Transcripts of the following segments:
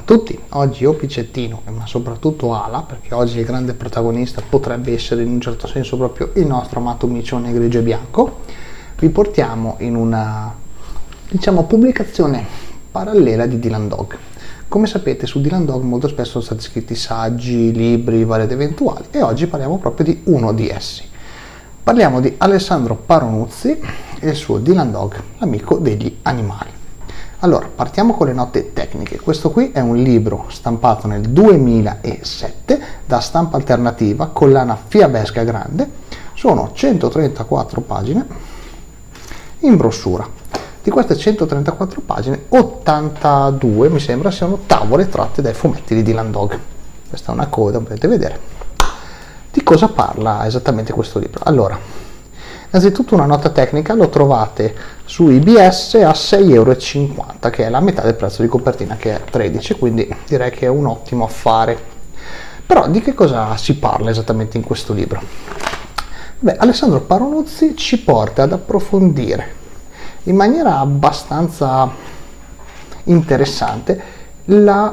tutti, oggi io Picettino, ma soprattutto Ala, perché oggi il grande protagonista potrebbe essere in un certo senso proprio il nostro amato micione grigio e bianco, vi portiamo in una, pubblicazione parallela di Dylan Dog. Come sapete, su Dylan Dog molto spesso sono stati scritti saggi, libri, vari ed eventuali, e oggi parliamo proprio di uno di essi. Parliamo di Alessandro Paronuzzi e il suo Dylan Dog, l'amico degli animali. Allora, partiamo con le note tecniche. Questo qui è un libro stampato nel 2007 da Stampa Alternativa, collana Fiabesca grande. Sono 134 pagine in brossura. Di queste 134 pagine, 82 mi sembra siano tavole tratte dai fumetti di Dylan Dog. Questa è una coda, potete vedere. Di cosa parla esattamente questo libro? Allora, innanzitutto una nota tecnica: lo trovate su IBS a 6,50 €, che è la metà del prezzo di copertina, che è 13, quindi direi che è un ottimo affare. Però di che cosa si parla esattamente in questo libro? Beh, Alessandro Paronuzzi ci porta ad approfondire in maniera abbastanza interessante la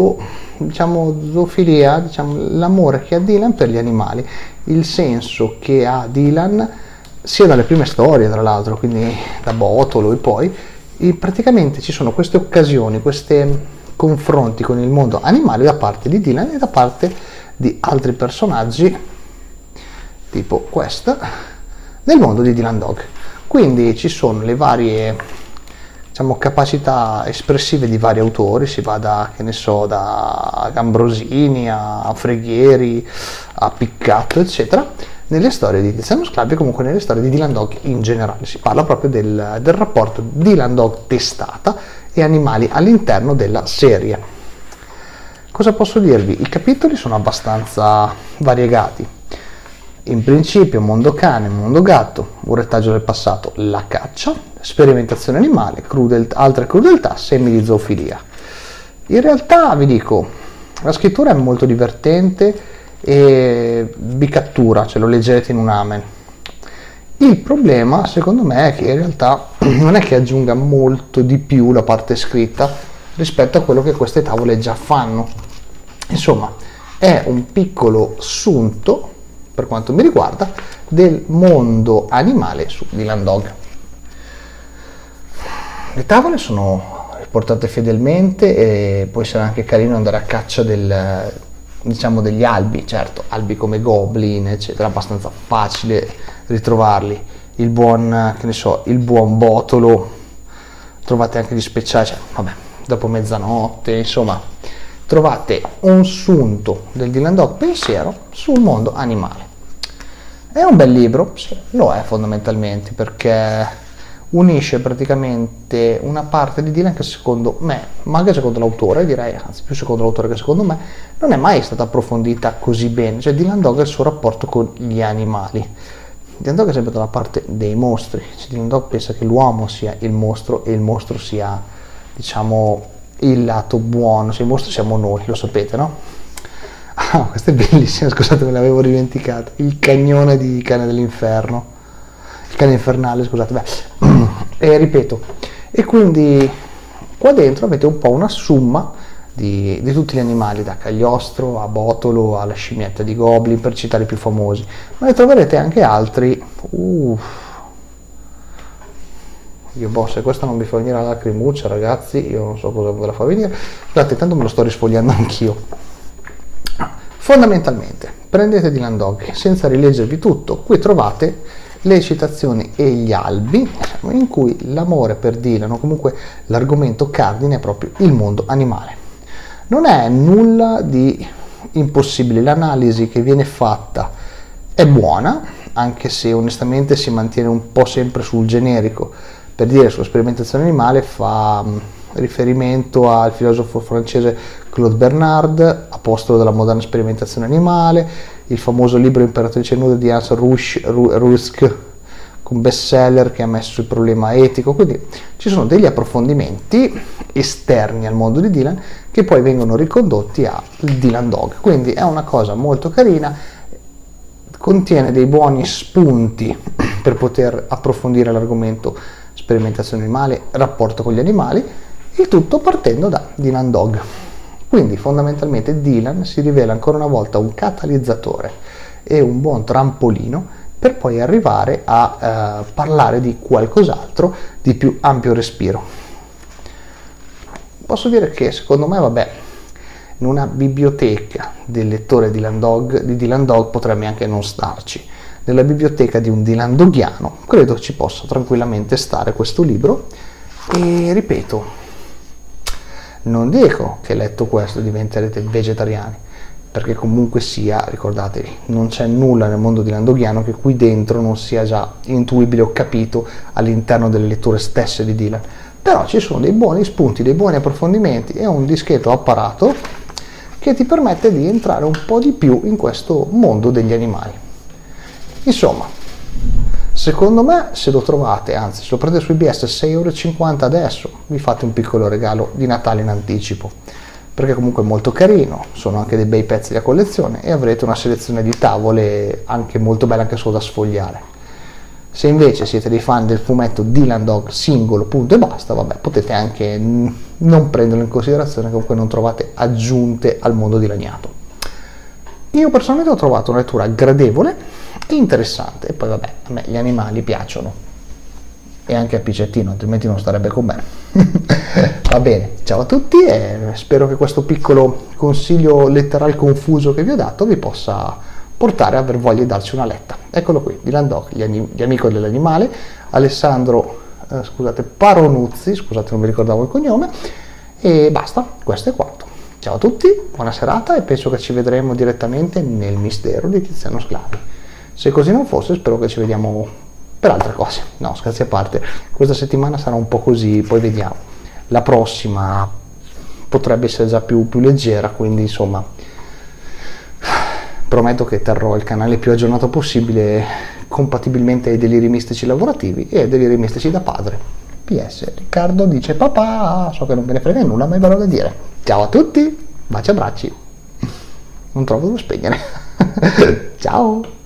zoofilia, l'amore che ha Dylan per gli animali, il senso che ha Dylan sia dalle prime storie, tra l'altro, quindi da Botolo e poi, praticamente ci sono queste occasioni, questi confronti con il mondo animale da parte di Dylan e da parte di altri personaggi, tipo questa, nel mondo di Dylan Dog. Quindi ci sono le varie, capacità espressive di vari autori, si va da Ambrosini a Freghieri a Piccato, eccetera. Nelle storie di Tiziano Sclavi e comunque nelle storie di Dylan Dog in generale si parla proprio del rapporto Dylan Dog testata e animali all'interno della serie. Cosa posso dirvi? I capitoli sono abbastanza variegati. In principio mondo cane, mondo gatto, un retaggio del passato, la caccia, sperimentazione animale, altre crudeltà, semi di zoofilia. In realtà vi dico, la scrittura è molto divertente e vi cattura, lo leggete in un amen. Il problema secondo me è che in realtà non è che aggiunga molto di più la parte scritta rispetto a quello che queste tavole già fanno. Insomma, è un piccolo sunto, per quanto mi riguarda, del mondo animale su Dylan Dog. Le tavole sono riportate fedelmente e può essere anche carino andare a caccia degli albi, certo, albi come goblin, eccetera, abbastanza facile ritrovarli. Il buon Botolo, trovate anche gli speciali, dopo mezzanotte, insomma, trovate un sunto del Dylan Dog pensiero sul mondo animale. È un bel libro, sì, lo è fondamentalmente, perché unisce praticamente una parte di Dylan che secondo me, ma anche secondo l'autore, direi, anzi più secondo l'autore che secondo me, non è mai stata approfondita così bene. Dylan Dog è il suo rapporto con gli animali. Dylan Dog è sempre dalla parte dei mostri. Dylan Dog pensa che l'uomo sia il mostro e il mostro sia, il lato buono, se il mostro siamo noi, lo sapete, no? Ah, questa è bellissima, scusate, me l'avevo dimenticata. Il cagnone di Cane dell'Inferno. Il cane infernale, scusate, e ripeto, e quindi qua dentro avete un po' una somma di tutti gli animali, da Cagliostro a Botolo alla scimmietta di Goblin, per citare i più famosi, ma ne troverete anche altri. Se questo non vi fa venire la lacrimuccia, ragazzi, io non so cosa ve la fa venire. Scusate, tanto me lo sto risfogliando anch'io. Fondamentalmente prendete Dylan Dog senza rileggervi tutto, qui trovate le citazioni e gli albi, in cui l'amore per Dylan, o comunque l'argomento cardine, è proprio il mondo animale. Non è nulla di impossibile, l'analisi che viene fatta è buona, anche se onestamente si mantiene un po' sempre sul generico. Per dire, sulla sperimentazione animale fa riferimento al filosofo francese Claude Bernard, apostolo della moderna sperimentazione animale, il famoso libro Imperatrice nuda di Hans Rusk, un bestseller che ha messo il problema etico. Quindi ci sono degli approfondimenti esterni al mondo di Dylan che poi vengono ricondotti a Dylan Dog, quindi è una cosa molto carina, contiene dei buoni spunti per poter approfondire l'argomento sperimentazione animale, rapporto con gli animali, il tutto partendo da Dylan Dog. Quindi fondamentalmente Dylan si rivela ancora una volta un catalizzatore e un buon trampolino per poi arrivare a parlare di qualcos'altro di più ampio respiro. Posso dire che secondo me, vabbè, in una biblioteca del lettore di Dylan Dog potrebbe anche non starci. Nella biblioteca di un Dylan Doghiano credo ci possa tranquillamente stare questo libro, e ripeto, non dico che letto questo diventerete vegetariani, perché comunque sia, ricordatevi, non c'è nulla nel mondo Dylan Doghiano che qui dentro non sia già intuibile o capito all'interno delle letture stesse di Dylan, però ci sono dei buoni spunti, dei buoni approfondimenti e un discreto apparato che ti permette di entrare un po' di più in questo mondo degli animali. Insomma, secondo me, se lo trovate, anzi se lo prendete su IBS 6,50 € adesso, vi fate un piccolo regalo di Natale in anticipo, perché comunque è molto carino, sono anche dei bei pezzi da collezione e avrete una selezione di tavole anche molto bella, anche solo da sfogliare. Se invece siete dei fan del fumetto Dylan Dog singolo, punto e basta, vabbè, potete anche non prenderlo in considerazione, comunque non trovate aggiunte al mondo dilaniato. Io personalmente ho trovato una lettura gradevole e interessante, e poi vabbè, a me gli animali piacciono, e anche a Picettino, altrimenti non starebbe con me. Va bene, ciao a tutti e spero che questo piccolo consiglio letterale confuso che vi ho dato vi possa portare a aver voglia di darci una letta. Eccolo qui, Dylan Dog, gli amico dell'animale, Alessandro Paronuzzi, scusate non mi ricordavo il cognome, e basta, questo è quanto. Ciao a tutti, buona serata e penso che ci vedremo direttamente nel mistero di Tiziano Sclavi. Se così non fosse, spero che ci vediamo per altre cose. No, scherzi a parte, questa settimana sarà un po' così, poi vediamo. La prossima potrebbe essere già più leggera, quindi insomma prometto che terrò il canale più aggiornato possibile, compatibilmente ai deliri mistici lavorativi e ai deliri mistici da padre. PS, Riccardo dice papà, so che non me ne frega nulla, ma è vero da dire. Ciao a tutti, baci e abbracci. Non trovo dove spegnere. Ciao.